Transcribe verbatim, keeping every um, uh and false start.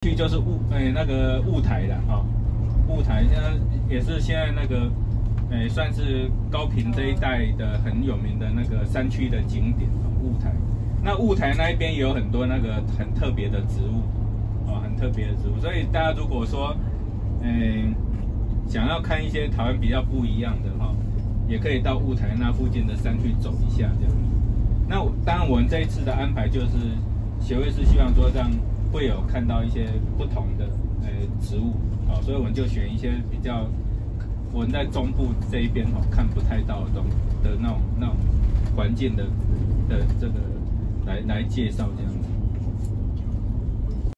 去就是雾，哎、欸，那个雾台了哈，雾台现在也是现在那个，哎、欸，算是高屏这一带的很有名的那个山区的景点啊，雾台。那雾台那一边也有很多那个很特别的植物，哦，很特别的植物，所以大家如果说，嗯、欸，想要看一些台湾比较不一样的哈，也可以到雾台那附近的山区走一下这样。那当然，我们这一次的安排就是协会是希望说让会有看到一些不同的呃植物，哦，所以我们就选一些比较我们在中部这一边哦看不太到的东的那种那种环境的的这个来来介绍这样。